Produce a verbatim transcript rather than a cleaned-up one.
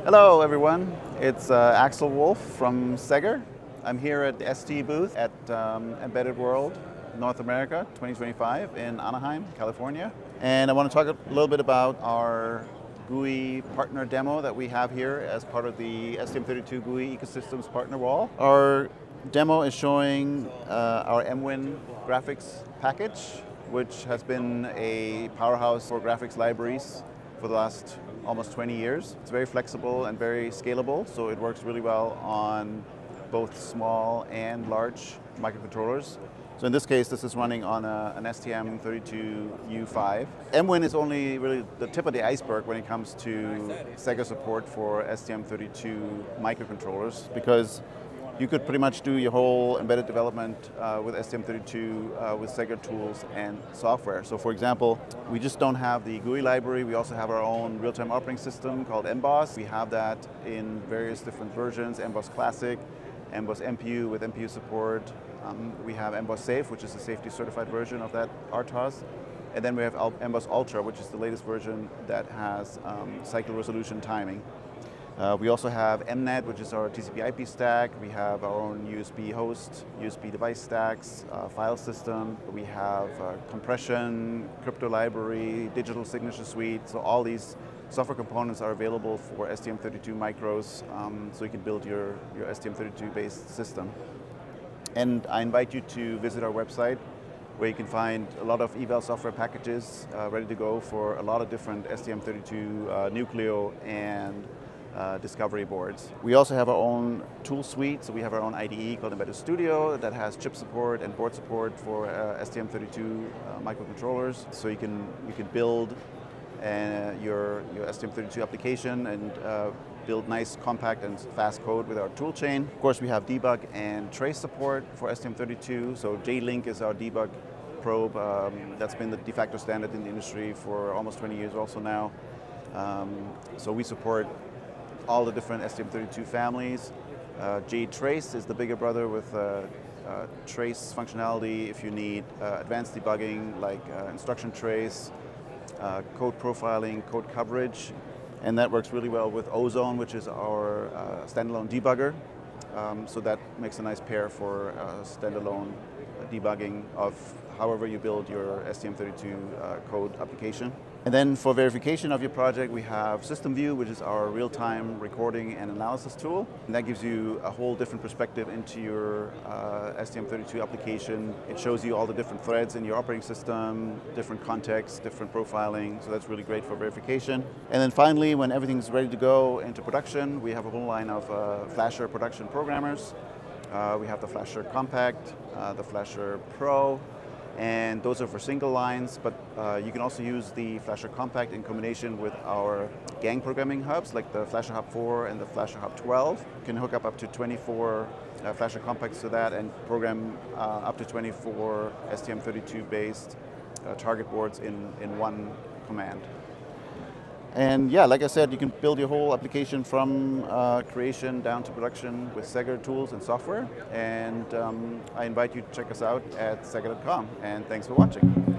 Hello everyone, it's uh, Axel Wolf from SEGGER. I'm here at the S T booth at um, Embedded World North America twenty twenty-five in Anaheim, California. And I want to talk a little bit about our G U I partner demo that we have here as part of the S T M thirty-two G U I Ecosystems Partner Wall. Our demo is showing uh, our emWin graphics package, which has been a powerhouse for graphics libraries for the last almost twenty years. It's very flexible and very scalable, so it works really well on both small and large microcontrollers. So in this case, this is running on a, an S T M thirty-two U five. emWin is only really the tip of the iceberg when it comes to SEGGER support for S T M thirty-two microcontrollers, because you could pretty much do your whole embedded development uh, with S T M thirty-two uh, with SEGGER tools and software. So for example, we just don't have the G U I library, we also have our own real-time operating system called emBOSS. We have that in various different versions, emBOSS Classic, emBOSS M P U with M P U support. Um, we have emBOSS Safe, which is a safety certified version of that R T O S. And then we have emBOSS Ultra, which is the latest version that has um, cycle resolution timing. Uh, we also have emNet, which is our T C P I P stack. We have our own U S B host, U S B device stacks, uh, file system. We have uh, compression, crypto library, digital signature suite. So all these software components are available for S T M thirty-two micros, um, so you can build your, your S T M thirty-two based system. And I invite you to visit our website, where you can find a lot of eval software packages uh, ready to go for a lot of different S T M thirty-two uh, Nucleo and Uh, discovery boards. We also have our own tool suite, so we have our own I D E called Embedded Studio that has chip support and board support for uh, S T M thirty-two uh, microcontrollers. So you can you can build uh, your your S T M thirty-two application and uh, build nice, compact, and fast code with our tool chain. Of course, we have debug and trace support for S T M thirty-two. So J-Link is our debug probe. Um, that's been the de facto standard in the industry for almost twenty years also now. Um, so we support all the different S T M thirty-two families. Uh, J-Trace is the bigger brother with uh, uh, trace functionality if you need uh, advanced debugging like uh, instruction trace, uh, code profiling, code coverage, and that works really well with Ozone, which is our uh, standalone debugger. Um, so that makes a nice pair for uh, standalone debugging of however you build your S T M thirty-two uh, code application. And then for verification of your project, we have System View, which is our real-time recording and analysis tool. And that gives you a whole different perspective into your uh, S T M thirty-two application. It shows you all the different threads in your operating system, different contexts, different profiling, so that's really great for verification. And then finally, when everything's ready to go into production, we have a whole line of uh, Flasher production programmers. Uh, we have the Flasher Compact, uh, the Flasher Pro, and those are for single lines, but uh, you can also use the Flasher Compact in combination with our gang programming hubs, like the Flasher Hub four and the Flasher Hub twelve. You can hook up up to twenty-four uh, Flasher Compacts to that and program uh, up to twenty-four S T M thirty-two based uh, target boards in, in one command. And yeah, like I said, you can build your whole application from uh, creation down to production with SEGGER tools and software. And um, I invite you to check us out at segger dot com. And thanks for watching.